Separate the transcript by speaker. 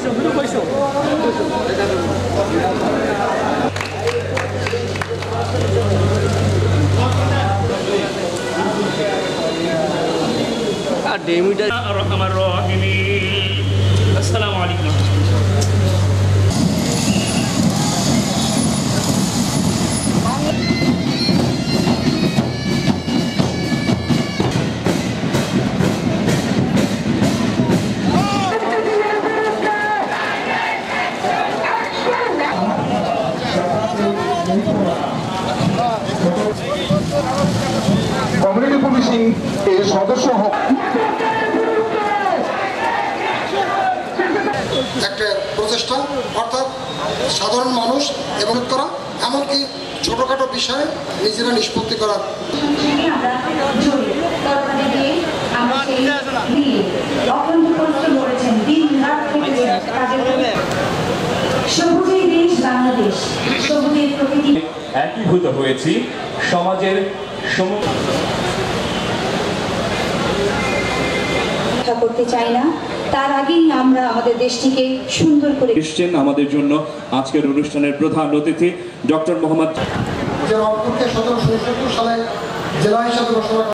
Speaker 1: আসসালামু আলাইকুম।
Speaker 2: Community policing এর সদস্য
Speaker 3: একটা প্রচেষ্টা, অর্থাৎ সাধারণ মানুষ এবং করা, এমনকি ছোটখাটো বিষয়ে নিজেরা নিষ্পত্তি করা।
Speaker 4: একীভূত হয়েছি সমাজের
Speaker 5: করতে চাই না, তার আগেই আমরা আমাদের দেশটিকে সুন্দর করে
Speaker 4: এসছেন আমাদের জন্য আজকের অনুষ্ঠানের প্রধান অতিথি ডক্টর মোহাম্মদ।
Speaker 3: যে রংপুরকে 1769 সালে জেলা হিসাবে ঘোষণা